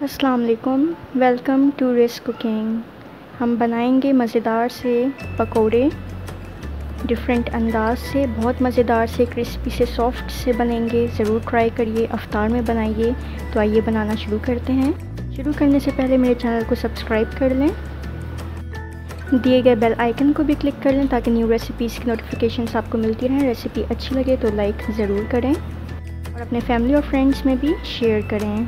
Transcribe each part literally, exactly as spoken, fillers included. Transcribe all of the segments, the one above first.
अस्सलाम वालेकुम, welcome to रिस कुकिंग। हम बनाएंगे मज़ेदार से पकोड़े, डिफरेंट अंदाज से, बहुत मज़ेदार से, क्रिस्पी से, सॉफ्ट से बनेंगे। ज़रूर ट्राई करिए, अफ्तार में बनाइए। तो आइए बनाना शुरू करते हैं। शुरू करने से पहले मेरे चैनल को सब्सक्राइब कर लें, दिए गए बेल आइकन को भी क्लिक कर लें ताकि न्यू रेसिपीज़ की नोटिफिकेशंस आपको मिलती रहें। रेसिपी अच्छी लगे तो लाइक ज़रूर करें और अपने फैमिली और फ्रेंड्स में भी शेयर करें।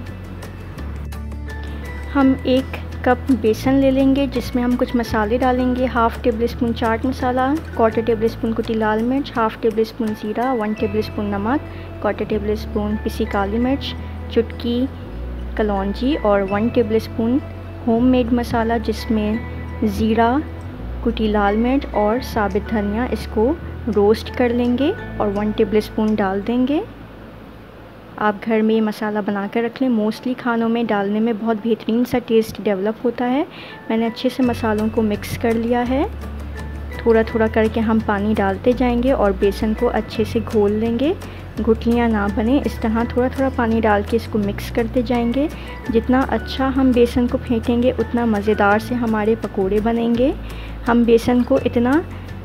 हम एक कप बेसन ले लेंगे जिसमें हम कुछ मसाले डालेंगे। हाफ़ टेबल स्पून चाट मसाला, क्वार्टर टेबल स्पून कुटी लाल मिर्च, हाफ़ टेबल स्पून ज़ीरा, वन टेबल स्पून नमक, क्वार्टर टेबल स्पून पिसी काली मिर्च, चुटकी कलौंजी और वन टेबल स्पून होममेड मसाला जिसमें ज़ीरा, कुटी लाल मिर्च और साबित धनिया, इसको रोस्ट कर लेंगे और वन टेबल स्पून डाल देंगे। आप घर में ये मसाला बना कर रख लें। मोस्टली खानों में डालने में बहुत बेहतरीन सा टेस्ट डेवलप होता है। मैंने अच्छे से मसालों को मिक्स कर लिया है। थोड़ा थोड़ा करके हम पानी डालते जाएंगे और बेसन को अच्छे से घोल लेंगे। गुठलियाँ ना बने, इस तरह थोड़ा थोड़ा पानी डाल के इसको मिक्स करते जाएंगे। जितना अच्छा हम बेसन को फेंटेंगे उतना मज़ेदार से हमारे पकोड़े बनेंगे। हम बेसन को इतना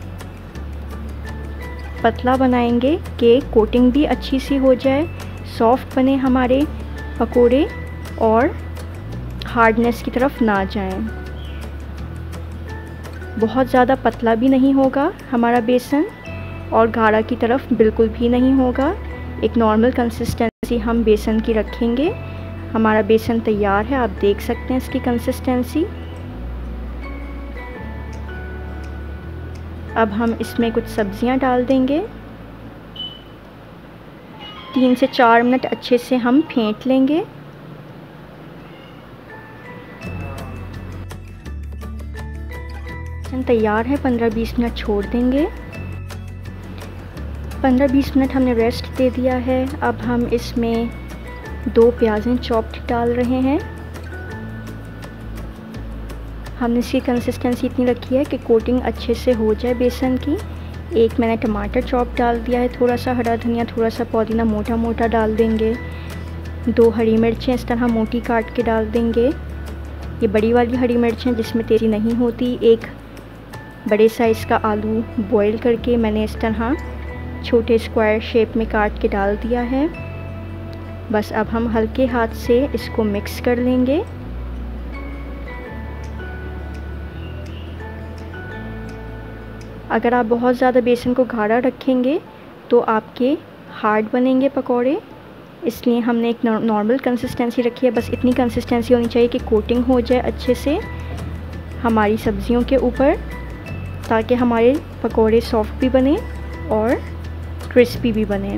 पतला बनाएंगे कि कोटिंग भी अच्छी सी हो जाए, सॉफ्ट बने हमारे पकोड़े और हार्डनेस की तरफ ना जाएं। बहुत ज़्यादा पतला भी नहीं होगा हमारा बेसन और गाढ़ा की तरफ बिल्कुल भी नहीं होगा। एक नॉर्मल कंसिस्टेंसी हम बेसन की रखेंगे। हमारा बेसन तैयार है, आप देख सकते हैं इसकी कंसिस्टेंसी। अब हम इसमें कुछ सब्जियां डाल देंगे। तीन से चार मिनट अच्छे से हम फेंट लेंगे। तैयार है, पंद्रह बीस मिनट छोड़ देंगे। पंद्रह बीस मिनट हमने रेस्ट दे दिया है। अब हम इसमें दो प्याज़ें चॉप्ड डाल रहे हैं। हमने इसकी कंसिस्टेंसी इतनी रखी है कि कोटिंग अच्छे से हो जाए बेसन की। एक मैंने टमाटर चॉप डाल दिया है, थोड़ा सा हरा धनिया, थोड़ा सा पुदीना मोटा मोटा डाल देंगे। दो हरी मिर्चें इस तरह मोटी काट के डाल देंगे। ये बड़ी वाली हरी मिर्चें जिसमें तेज़ी नहीं होती। एक बड़े साइज़ का आलू बॉईल करके मैंने इस तरह छोटे स्क्वायर शेप में काट के डाल दिया है। बस अब हम हल्के हाथ से इसको मिक्स कर लेंगे। अगर आप बहुत ज़्यादा बेसन को गाढ़ा रखेंगे तो आपके हार्ड बनेंगे पकोड़े, इसलिए हमने एक नॉर्मल कंसिस्टेंसी रखी है। बस इतनी कंसिस्टेंसी होनी चाहिए कि कोटिंग हो जाए अच्छे से हमारी सब्जियों के ऊपर, ताकि हमारे पकोड़े सॉफ्ट भी बने और क्रिस्पी भी बने।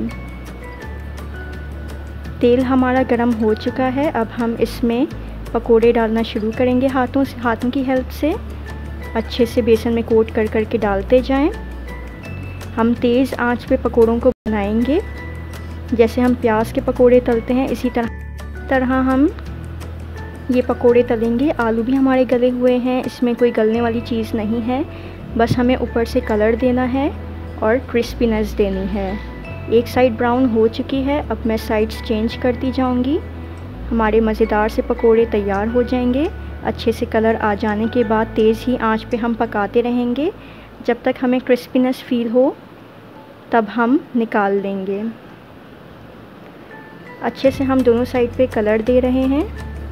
तेल हमारा गर्म हो चुका है। अब हम इसमें पकोड़े डालना शुरू करेंगे। हाथों से हाथों की हेल्प से अच्छे से बेसन में कोट कर कर के डालते जाएं। हम तेज़ आंच पे पकोड़ों को बनाएंगे। जैसे हम प्याज के पकोड़े तलते हैं इसी तरह तरह हम ये पकोड़े तलेंगे। आलू भी हमारे गले हुए हैं, इसमें कोई गलने वाली चीज़ नहीं है। बस हमें ऊपर से कलर देना है और क्रिस्पीनेस देनी है। एक साइड ब्राउन हो चुकी है, अब मैं साइड्स चेंज करती जाऊंगी। हमारे मज़ेदार से पकोड़े तैयार हो जाएंगे। अच्छे से कलर आ जाने के बाद तेज़ ही आंच पे हम पकाते रहेंगे जब तक हमें क्रिस्पीनेस फील हो, तब हम निकाल लेंगे। अच्छे से हम दोनों साइड पे कलर दे रहे हैं।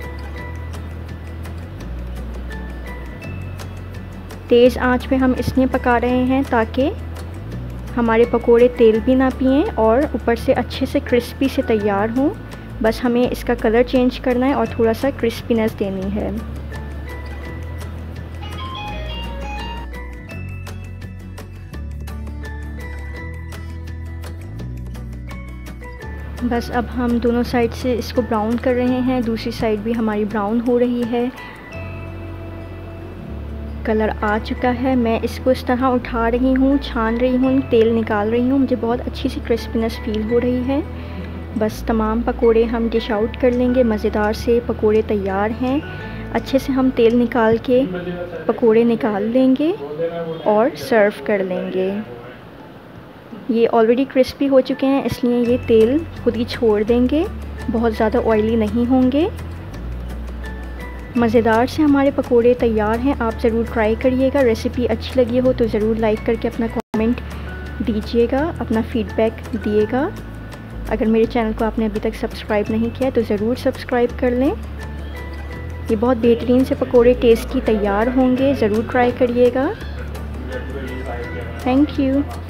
तेज़ आंच पे हम इसलिए पका रहे हैं ताकि हमारे पकोड़े तेल भी ना पिएं और ऊपर से अच्छे से क्रिस्पी से तैयार हों। बस हमें इसका कलर चेंज करना है और थोड़ा सा क्रिस्पीनेस देनी है। बस अब हम दोनों साइड से इसको ब्राउन कर रहे हैं। दूसरी साइड भी हमारी ब्राउन हो रही है। कलर आ चुका है। मैं इसको इस तरह उठा रही हूँ, छान रही हूँ, तेल निकाल रही हूँ। मुझे बहुत अच्छी सी क्रिस्पीनेस फील हो रही है। बस तमाम पकोड़े हम डिश आउट कर लेंगे। मज़ेदार से पकोड़े तैयार हैं। अच्छे से हम तेल निकाल के पकोड़े निकाल लेंगे और सर्व कर लेंगे। ये ऑलरेडी क्रिस्पी हो चुके हैं, इसलिए ये तेल खुद ही छोड़ देंगे, बहुत ज़्यादा ऑयली नहीं होंगे। मज़ेदार से हमारे पकोड़े तैयार हैं। आप ज़रूर ट्राई करिएगा। रेसिपी अच्छी लगी हो तो ज़रूर लाइक करके अपना कमेंट दीजिएगा, अपना फीडबैक दिएगा। अगर मेरे चैनल को आपने अभी तक सब्सक्राइब नहीं किया तो ज़रूर सब्सक्राइब कर लें। ये बहुत बेहतरीन से पकोड़े टेस्टी तैयार होंगे, ज़रूर ट्राई करिएगा। Thank you.